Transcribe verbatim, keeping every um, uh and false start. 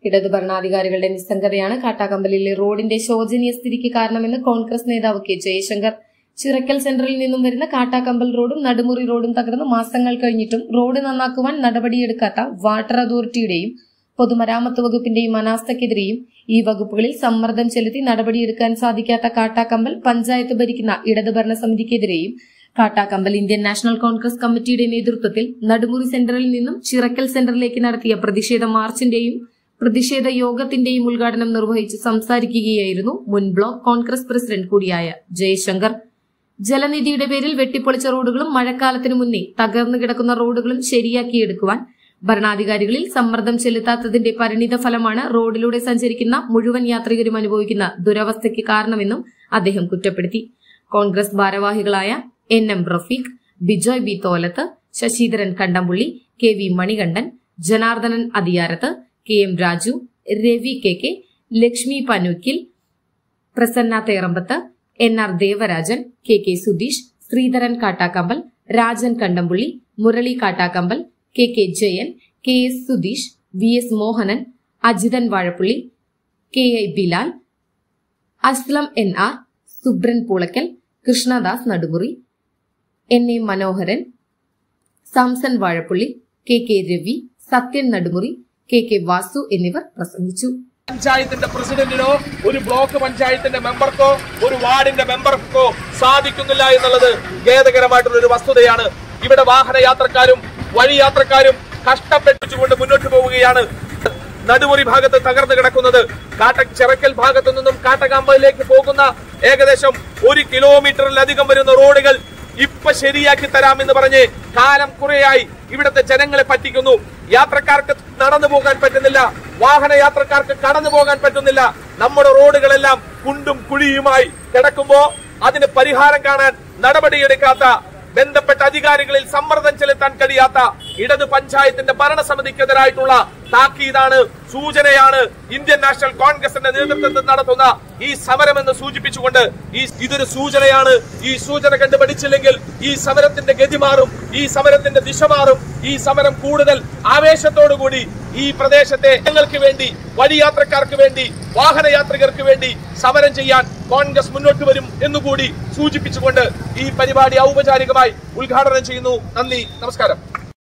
ഇടതു ഭരണാധികാരികളുടെ നിസ്സംഗതയാണ് കാട്ടാക്കമ്പലിലെ റോഡിന്റെ ശോചനീയ സ്ഥിതിക്ക് കാരണമെന്ന് കോൺഗ്രസ് നേതാവ് കെ ജയശങ്കർ. ചിറക്കൽ സെന്ററിൽ നിന്നും വരുന്ന കാട്ടാക്കമ്പൽ റോഡും നടുമുറി റോഡും തകർന്ന് മാസങ്ങൾ കഴിഞ്ഞിട്ടും റോഡ് നന്നാക്കുവാൻ നടപടിയെടുക്കാത്ത വാട്ടർ അതോറിറ്റിയുടെയും പൊതുമരാമത്ത് വകുപ്പിന്റെയും അനാസ്ഥയ്ക്കെതിരെയും ഈ വകുപ്പുകളിൽ സമ്മർദ്ദം ചെലുത്തി നടപടിയെടുക്കാൻ സാധിക്കാത്ത കാട്ടാക്കമ്പൽ പഞ്ചായത്ത് ഭരിക്കുന്ന ഇടതു ഭരണസമിതിക്കെതിരെയും കാട്ടാക്കമ്പൽ ഇന്ത്യൻ നാഷണൽ കോൺഗ്രസ് കമ്മിറ്റിയുടെ നേതൃത്വത്തിൽ നടുമുറി സെന്ററിൽ നിന്നും ചിറക്കൽ സെന്ററിലേക്ക് നടത്തിയ പ്രതിഷേധ മാർച്ചിന്റെയും പ്രതിഷേധ യോഗത്തിന്റെയും ഉദ്ഘാടനം നിർവഹിച്ച് സംസാരിക്കുകയായിരുന്നു മുൻ ബ്ലോക്ക് കോൺഗ്രസ് പ്രസിഡന്റ് കൂടിയായ ജയശങ്കർ. ജലനിധിയുടെ പേരിൽ വെട്ടിപ്പൊളിച്ച റോഡുകളും മഴക്കാലത്തിനു മുന്നേ തകർന്നു കിടക്കുന്ന റോഡുകളും ശരിയാക്കിയെടുക്കുവാൻ ഭരണാധികാരികളിൽ സമ്മർദ്ദം ചെലുത്താത്തതിന്റെ പരിണിത ഫലമാണ് റോഡിലൂടെ സഞ്ചരിക്കുന്ന മുഴുവൻ യാത്രികരും അനുഭവിക്കുന്ന ദുരവസ്ഥയ്ക്ക് കാരണമെന്നും അദ്ദേഹം കുറ്റപ്പെടുത്തി. കോൺഗ്രസ് ഭാരവാഹികളായ N M Rafeeq, Bijoy B Tholath, Sasidharan Kandampully, K V Manikandan, Janardhanan Athiyarath, K M Raju, Ravi K K, Lakshmi Panookkil, Prasanna Therambath, N R Devarajan, K K Sudheesh, Sreedharan Kattakampal, Rajan Kandampully, Murali Kattakampal, K K Jayan, K S Sudheesh, V S Mohanan, Ajithan Vazhappully, K I Bilal, Aslam N R, Subran Poolakkal, Krishnadas Nadumuri, N A Manoharan, Samson Vazhappully, K K Ravi, Sathyan Nadumuri, K K Vasu എന്നിവർ പ്രസംഗിച്ചു. പഞ്ചായത്തിന്റെ പ്രസിഡന്റിനോ ഒരു block പഞ്ചായത്തിന്റെ മെമ്പർക്കോ ഒരു വാർഡിന്റെ മെമ്പർക്കോ സാധിക്കുന്നില്ല എന്നുള്ളത് ഖേദകരമായിട്ടുള്ള ഒരു വസ്തുതയാണ്. ഇവിടെ വാഹന യാത്രക്കാരും വഴി യാത്രക്കാരും കഷ്ടപ്പെട്ടുകൊണ്ട് മുന്നോട്ട് പോവുകയാണ്. നടുമുറി ഭാഗത്ത് തകർന്നു കിടക്കുന്നത് കാട്ട ചിറക്കൽ ഭാഗത്തു നിന്നും കാട്ടകമ്പലിലേക്ക് പോകുന്ന ഏകദേശം ഒരു കിലോമീറ്ററിലധികം വരുന്ന റോഡുകൾ ഇപ്പൊ ശരിയാക്കി തരാമെന്ന് പറഞ്ഞ് കാലം കുറെയായി ഇവിടുത്തെ ജനങ്ങളെ പറ്റിക്കുന്നു. യാത്രക്കാർക്ക് നടന്നു പോകാൻ പറ്റുന്നില്ല, വാഹന യാത്രക്കാർക്ക് കടന്നു പോകാൻ പറ്റുന്നില്ല. നമ്മുടെ റോഡുകളെല്ലാം കുണ്ടും കുഴിയുമായി കിടക്കുമ്പോ അതിന് പരിഹാരം കാണാൻ നടപടിയെടുക്കാത്ത, ബന്ധപ്പെട്ട അധികാരികളിൽ സമ്മർദ്ദം ചെലുത്താൻ കഴിയാത്ത ഇടതു പഞ്ചായത്തിന്റെ ഭരണസമിതിക്കെതിരായിട്ടുള്ള താക്കീതാണ്, സൂചനയാണ് ഇന്ത്യൻ നാഷണൽ കോൺഗ്രസിന്റെ നേതൃത്വത്തിൽ നടത്തുന്ന ഈ സമരമെന്ന് സൂചിപ്പിച്ചുകൊണ്ട് ഈ ഇതൊരു സൂചനയാണ്. ഈ സൂചന കണ്ടു പഠിച്ചില്ലെങ്കിൽ ഈ സമരത്തിന്റെ ഗതി മാറും, ഈ സമരത്തിന്റെ ദിശ മാറും. ഈ സമരം കൂടുതൽ ആവേശത്തോടുകൂടി ഈ പ്രദേശത്തെ ജനങ്ങൾക്ക് വേണ്ടി, വഴിയാത്രക്കാർക്ക് വേണ്ടി, വാഹനയാത്രികർക്ക് വേണ്ടി സമരം ചെയ്യാൻ കോൺഗ്രസ് മുന്നോട്ട് വരും എന്നുകൂടി സൂചിപ്പിച്ചുകൊണ്ട് ഈ പരിപാടി ഔപചാരികമായി ഉദ്ഘാടനം ചെയ്യുന്നു. നന്ദി, നമസ്കാരം.